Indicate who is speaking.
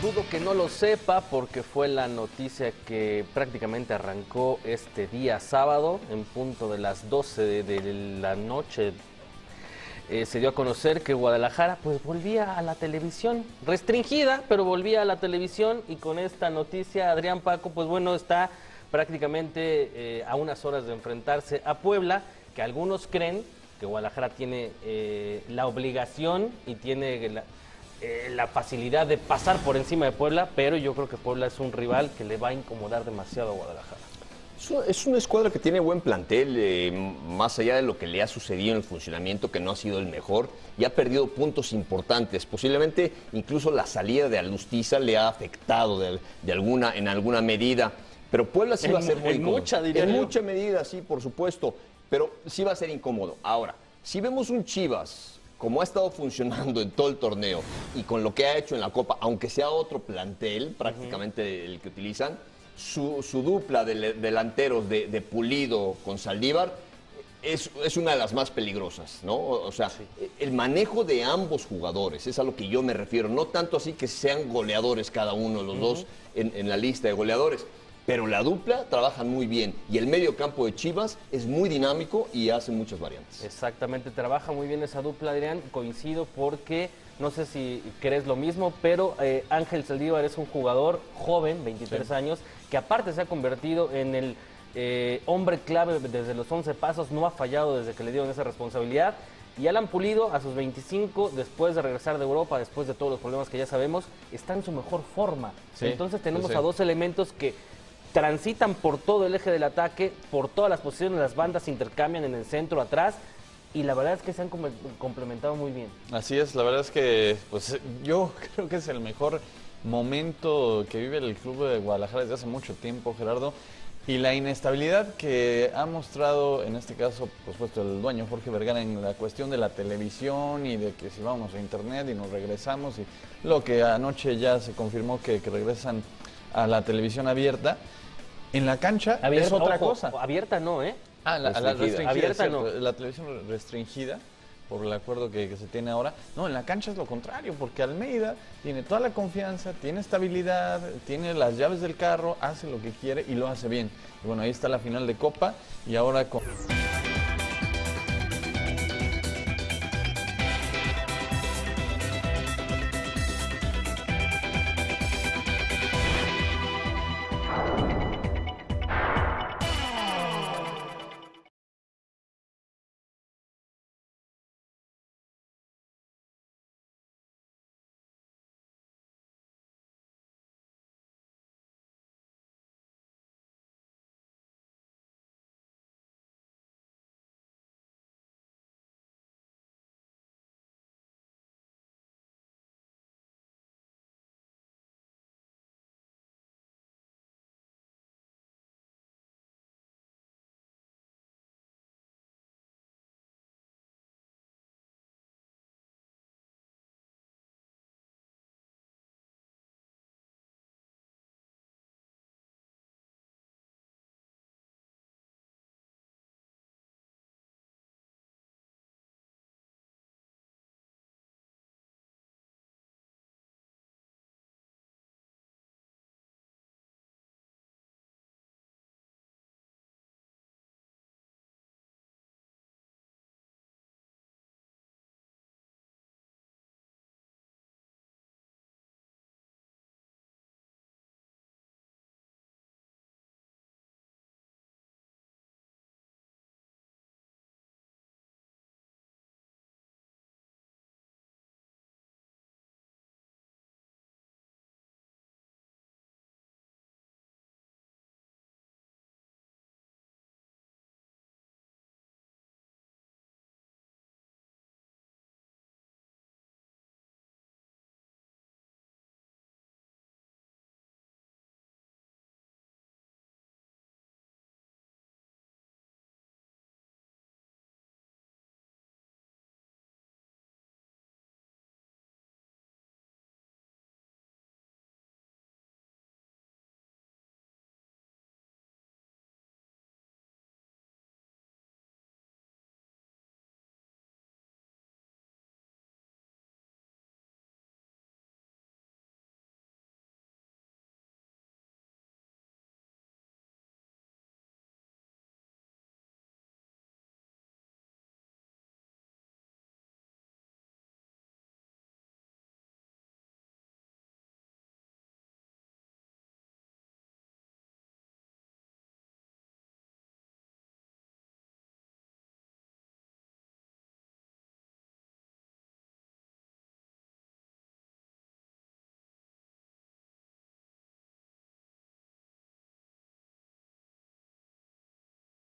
Speaker 1: Dudo que no lo sepa porque fue la noticia que prácticamente arrancó este día sábado en punto de las 12 de la noche. Se dio a conocer que Guadalajara pues volvía a la televisión, restringida, pero volvía a la televisión, y con esta noticia Adrián Paco pues bueno está prácticamente a unas horas de enfrentarse a Puebla, que algunos creen que Guadalajara tiene la obligación y tiene la facilidad de pasar por encima de Puebla, pero yo creo que Puebla es un rival que le va a incomodar demasiado a Guadalajara.
Speaker 2: Es una escuadra que tiene buen plantel, más allá de lo que le ha sucedido en el funcionamiento, que no ha sido el mejor, y ha perdido puntos importantes. Posiblemente incluso la salida de Alustiza le ha afectado en alguna medida. Pero Puebla sí va a ser muy incómodo. En mucha medida, sí, por supuesto, pero sí va a ser incómodo. Ahora, si vemos un Chivas como ha estado funcionando en todo el torneo y con lo que ha hecho en la Copa, aunque sea otro plantel prácticamente el que utilizan, su dupla de delanteros de Pulido con Saldívar es una de las más peligrosas, ¿no? O sea, sí, el manejo de ambos jugadores es a lo que yo me refiero, no tanto así que sean goleadores cada uno de los dos en la lista de goleadores, pero la dupla trabaja muy bien y el medio campo de Chivas es muy dinámico y hace muchas variantes.
Speaker 1: Exactamente, trabaja muy bien esa dupla, Adrián, coincido porque no sé si crees lo mismo, pero Ángel Saldívar es un jugador joven, 23 años, que aparte se ha convertido en el hombre clave desde los 11 pasos, no ha fallado desde que le dieron esa responsabilidad. Y Alan Pulido, a sus 25, después de regresar de Europa, después de todos los problemas que ya sabemos, está en su mejor forma. Sí, entonces tenemos a dos elementos que transitan por todo el eje del ataque, por todas las posiciones, las bandas se intercambian en el centro, atrás, y la verdad es que se han complementado muy bien.
Speaker 3: Así es, la verdad es que pues, yo creo que es el mejor momento que vive el club de Guadalajara desde hace mucho tiempo, Gerardo, y la inestabilidad que ha mostrado, en este caso, por supuesto, el dueño Jorge Vergara en la cuestión de la televisión y de que si vamos a internet y nos regresamos, y lo que anoche ya se confirmó que regresan a la televisión abierta. En la cancha abierta, es otra cosa.
Speaker 1: Abierta no, ¿eh?
Speaker 3: La restringida.
Speaker 1: Abierta no.
Speaker 3: La televisión restringida, por el acuerdo que se tiene ahora. No, en la cancha es lo contrario, porque Almeida tiene toda la confianza, tiene estabilidad, tiene las llaves del carro, hace lo que quiere y lo hace bien. Y bueno, ahí está la final de Copa y ahora con...